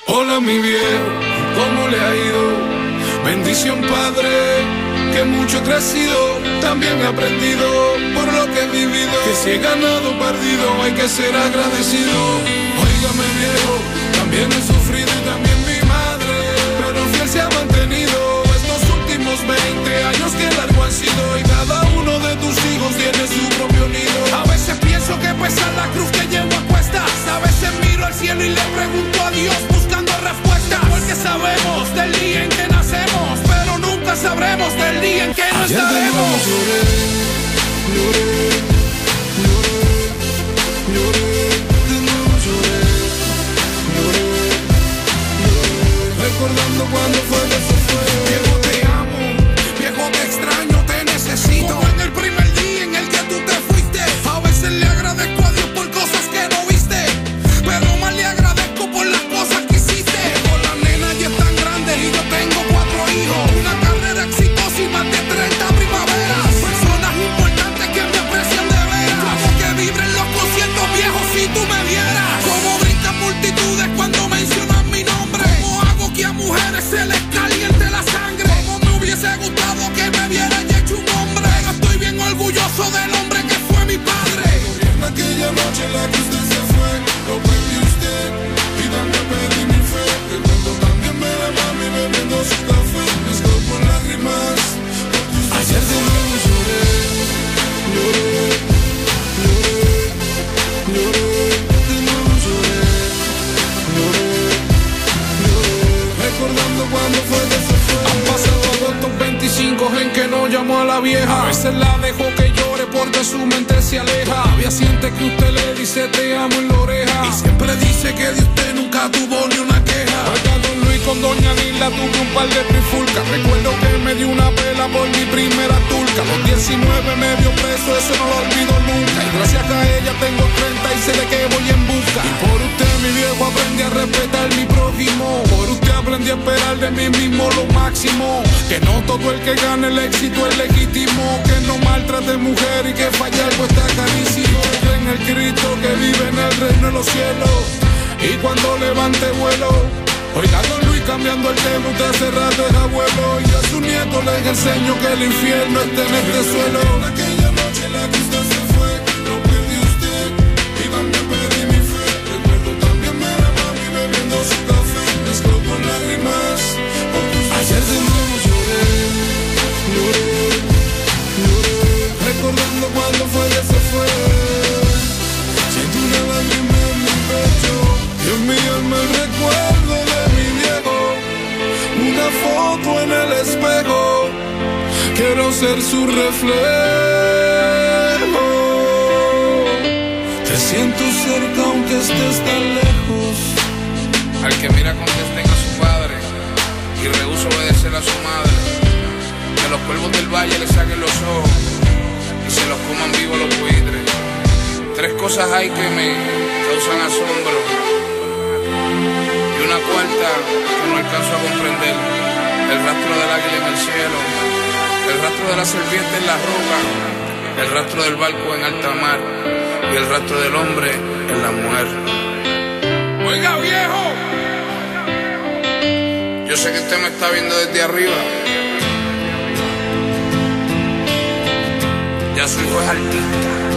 Hola mi viejo, ¿cómo le ha ido? Bendición Padre, que mucho he crecido, también he aprendido por lo que he vivido. Que si he ganado o perdido hay que ser agradecido. Óigame viejo, también he sufrido y también mi madre, pero fiel se ha mantenido estos últimos 20 años que largo han sido. Y cada uno de tus hijos tiene su propio nido. A veces pienso que pesa la cruz que llevo a cuestas, a veces miro al cielo y le pregunto a Dios buscando respuestas. Porque sabemos del día en que nacemos, pero nunca sabremos del día en que no estaremos. Recordando cuando fue que se fue. Viejo te amo, viejo te extraño, te necesito. Como en el primer día en el que tú te fuiste. A veces le agradezco a Dios por cosas que no viste, pero más le agradezco por las cosas que hiciste. Con la nena ya es tan grande y yo tengo 4 hijos, una carrera exitosa y más de 30 primaveras. Personas importantes que me aprecian de veras. Hago que vibren los conciertos viejos si tú me vieras. Como brincan multitudes cuando mencionan mi nombre. Como hago que a mujeres se les caliente la sangre. Como me hubiese gustado que me vieran y hecho un hombre. Pero estoy bien orgulloso del hombre que fue mi padre. En aquella noche en la que usted se fue, lo perdí usted y también perdí mi fe. Recuerdo también ver a mami bebiendo su café, mezclado con lágrimas. Ayer de nuevo lloré, lloré, lloré, lloré, de nuevo lloré, lloré, lloré. Recordando cuando fue que se fue. Han pasado estos 25 en que no llamo a la vieja. A veces la dejo que llore porque su mente se aleja. Todavía siente que usted le dice te amo en la oreja. Y siempre dice que de usted nunca tuvo ni una queja. Oiga, don Luis, con doña Nila tuve un par de trifulcas. Recuerdo que me dio una pela por mi primera turca. A los 19 me dio preso, eso no lo olvido nunca. Y gracias a ella tengo 30 y sé de qué voy en busca. Y por usted mi viejo aprendí a respetar mi prójimo. Por usted aprendí a esperar de mí mismo lo máximo. Que no todo el que gane el éxito es legítimo. Que no maltrate mujer y que fallar cuesta carísimo. Que en el Cristo que vive en el reino de los cielos. Y cuando levante vuelo, oiga don Luis, cambiando el tema, usted hace rato es abuelo. Y a su nieto les enseño que el infierno está en este suelo. Aquella noche en la que usted se fue, lo perdí usted y también perdí mi fe. Recuerdo también ver a mami bebiendo su café, mezclado con lágrimas. Ayer de nuevo lloré, lloré, lloré. Recordando cuando fue que se fue. Siento una lágrima en mi pecho y en mi alma el recuerdo de mi viejo. Una foto en el espejo, quiero ser su reflejo. Te siento cerca aunque estés tan lejos. Al que mira con desdén a su padre y rehúsa obedecer a su madre, que los cuervos del valle le saquen los ojos y se los coman vivos los buitres. 3 cosas hay que me causan asombro y una cuarta que no alcanzo a comprender: el rastro del águila en el cielo, el rastro de la serpiente en la roca, el rastro del barco en alta mar y el rastro del hombre en la mujer. Oiga viejo, yo sé que usted me está viendo desde arriba. Ya su hijo es artista.